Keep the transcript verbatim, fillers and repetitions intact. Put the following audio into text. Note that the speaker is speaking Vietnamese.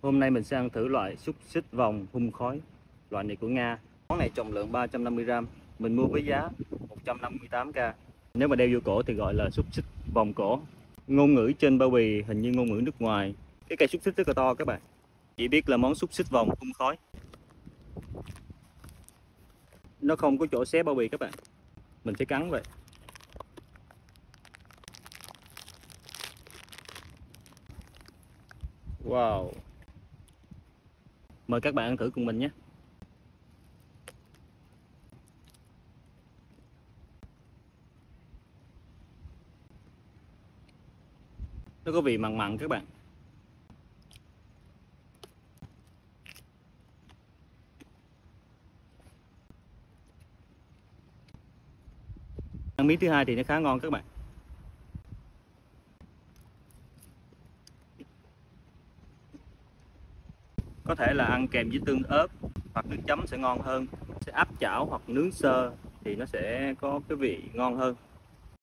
Hôm nay mình sẽ ăn thử loại xúc xích vòng hun khói. Loại này của Nga. Món này trọng lượng ba trăm năm mươi gam. Mình mua với giá một trăm năm mươi tám k. Nếu mà đeo vô cổ thì gọi là xúc xích vòng cổ. Ngôn ngữ trên bao bì hình như ngôn ngữ nước ngoài. Cái cây xúc xích rất là to các bạn. Chỉ biết là món xúc xích vòng hun khói. Nó không có chỗ xé bao bì các bạn. Mình sẽ cắn vậy. Wow. Mời các bạn ăn thử cùng mình nhé. Nó có vị mặn mặn các bạn. Ăn miếng thứ hai thì nó khá ngon các bạn. Có thể là ăn kèm với tương ớt hoặc nước chấm sẽ ngon hơn. Sẽ áp chảo hoặc nướng sơ thì nó sẽ có cái vị ngon hơn.